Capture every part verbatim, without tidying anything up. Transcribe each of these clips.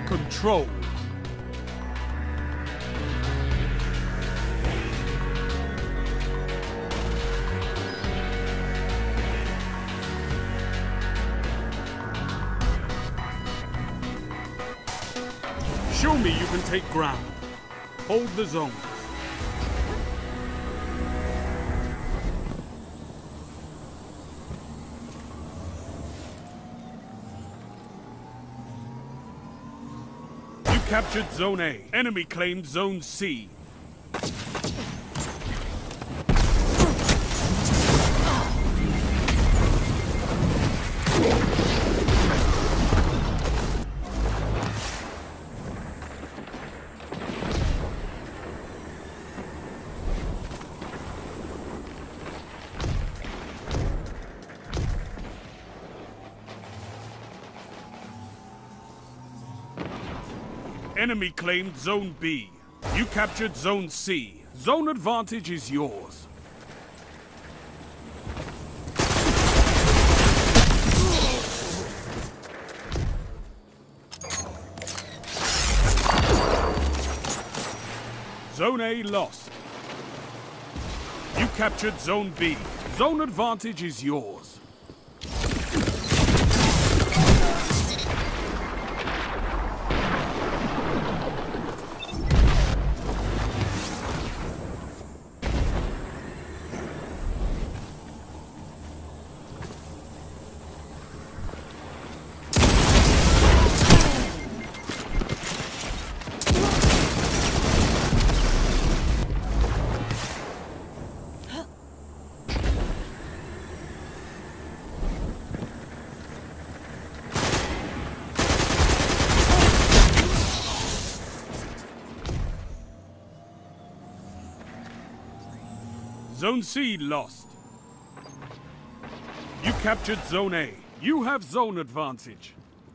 Control. Show me you can take ground. Hold the zones. You captured Zone A. Enemy claimed Zone C. Enemy claimed Zone B. You captured Zone C. Zone advantage is yours. Zone A lost. You captured Zone B. Zone advantage is yours. Zone C lost. You captured Zone A. You have zone advantage.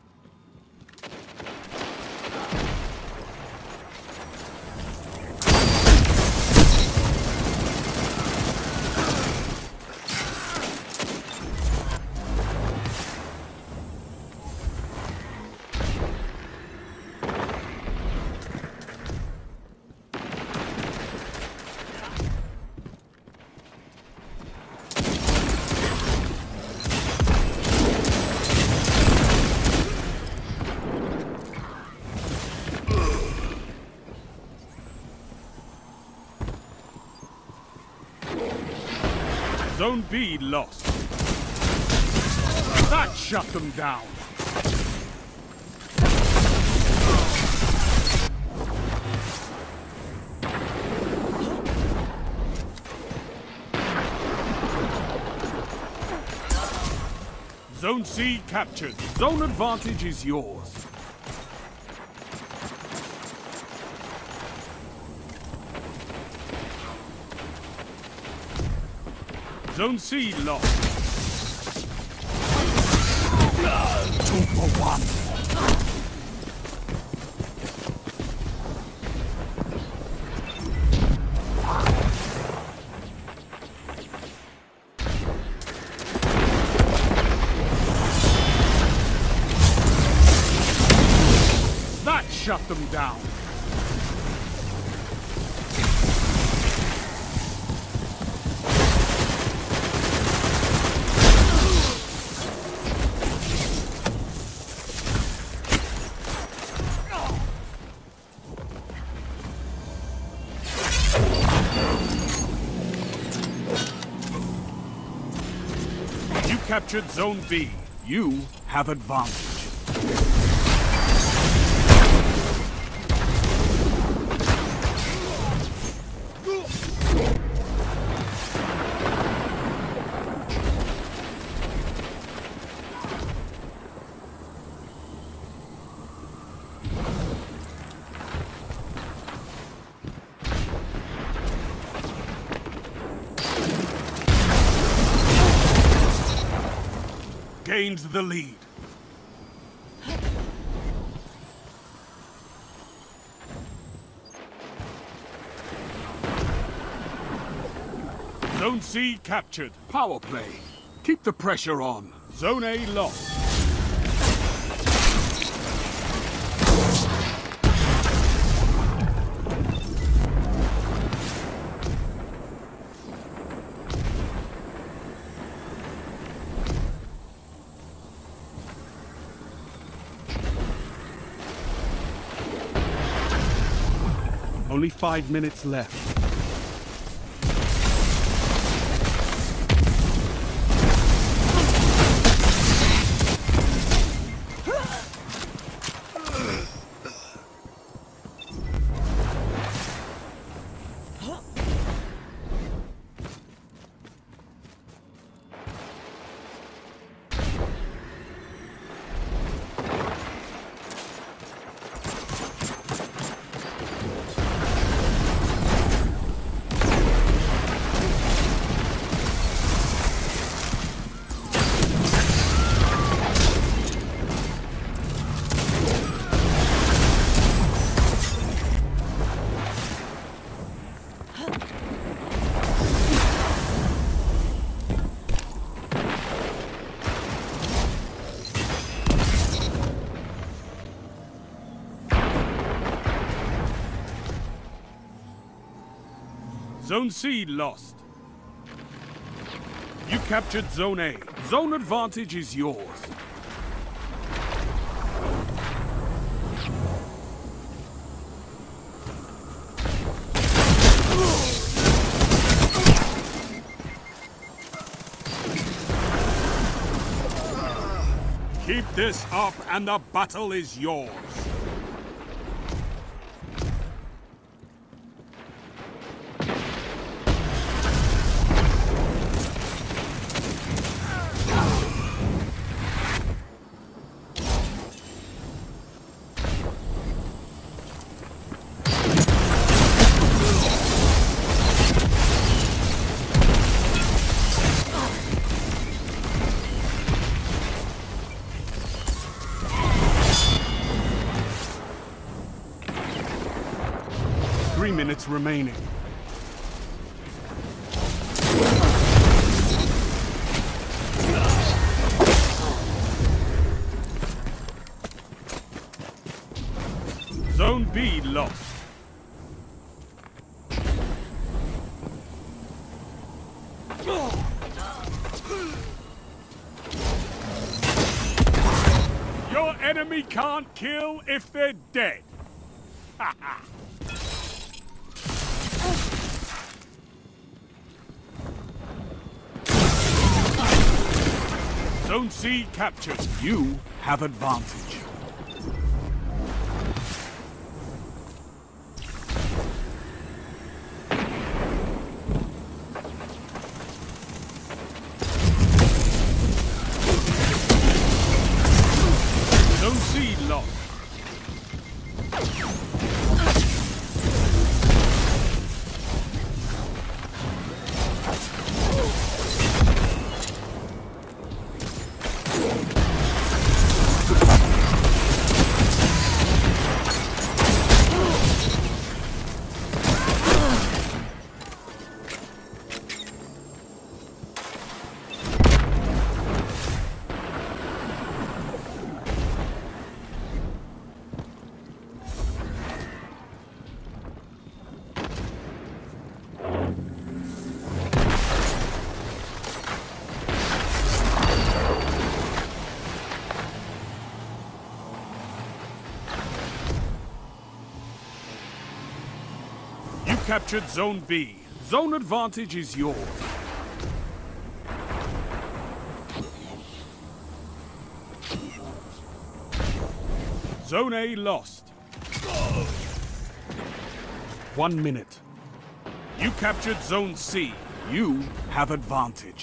Zone B lost. That shut them down. Zone C captured. Zone advantage is yours. Zone C lost. Two for one. That shut them down. Captured Zone B. You have advantage. Gains the lead. Zone C captured. Power play. Keep the pressure on. Zone A lost. Only five minutes left. Zone C lost. You captured Zone A. Zone advantage is yours. Keep this up and the battle is yours. Three minutes remaining. Zone B lost. Your enemy can't kill if they're dead. Ha ha. Zone C captured. You have advantage. Zone C lost. Captured Zone B. Zone advantage is yours. Zone A lost. One minute. You captured Zone C. You have advantage.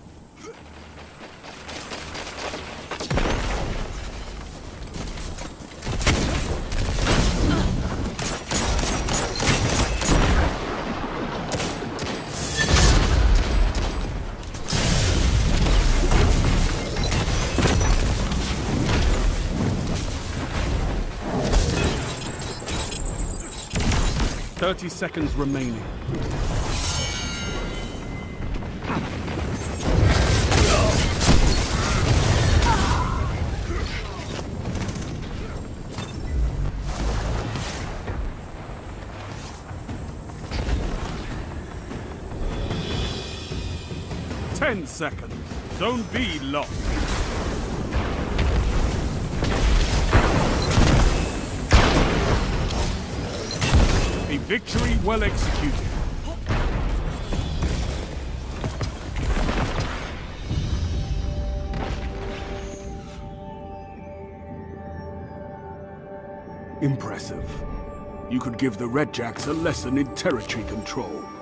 Thirty seconds remaining. Ten seconds. Zone B lost. A victory well executed. Impressive. You could give the Redjacks a lesson in territory control.